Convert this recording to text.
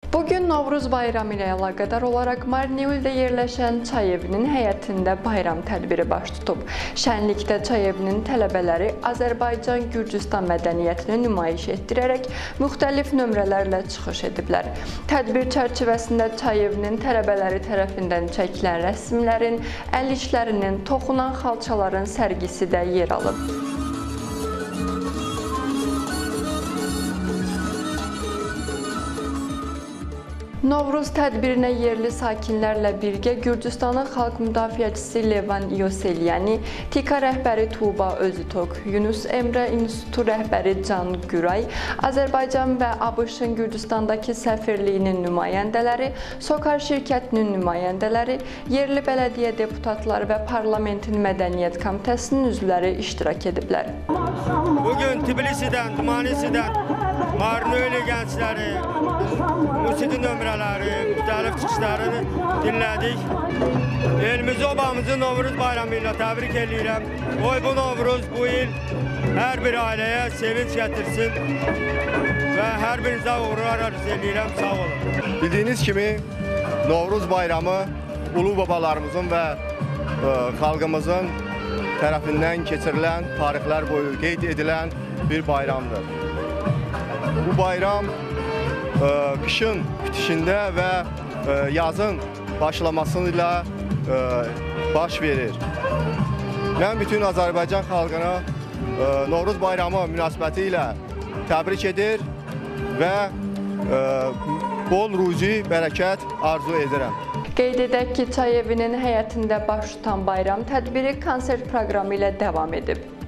Bugün Novruz bayramı ilə əlaqədar olaraq Marneuldə yerləşən çay evinin həyətində bayram tədbiri baş tutub. Şənlikdə çay evinin tələbələri Azərbaycan-Gürcüstan mədəniyyətini nümayiş etdirərək müxtəlif nömrələrlə çıxış ediblər. Tədbir çərçivəsində çay evinin tələbələri tərəfindən çəkilən rəsmlərin, əl işlərinin, toxunan xalçaların sərgisi də yer alıb. Novruz tədbirinə yerli sakinlərlə birgə Gürcüstanın xalq müdafiəçisi Levan Yoselyani, TİKA rəhbəri Tuğba Özütok, Yunus Emre İnstitutu rəhbəri Can Güray, Azərbaycan və ABŞ-ın Gürcüstandakı səfirliyinin nümayəndələri, Sokar şirkətinin nümayəndələri, yerli bələdiyyə deputatları və parlamentin mədəniyyət komitəsinin üzvləri iştirak ediblər. Bugün Tbilisi'den, Tbilisi'den Marneuli gençleri, musiki nömrələri, müxtəlif çıxışlarını dinlədik. Elimizi, obamızı Novruz bayramı ilə təbrik edirəm. Qoy bu Novruz bu il hər bir ailəyə sevinç gətirsin və hər birinizə uğurlar arzu edirəm. Sağ olun. Bildiyiniz kimi Novruz bayramı ulu babalarımızın və xalqımızın tərəfindən keçirilən, tarixlər boyu qeyd edilən bir bayramdır. Bu bayram qışın bitişində və yazın başlamasıyla baş verir. Mən bütün Azərbaycan xalqına Novruz bayramı münasibəti ilə təbrik edir və bol ruzi, bərəkət arzu edirəm. Qeyd edək ki, çay evinin həyətində baş tutan bayram tədbiri konsert proqramı ilə davam edib.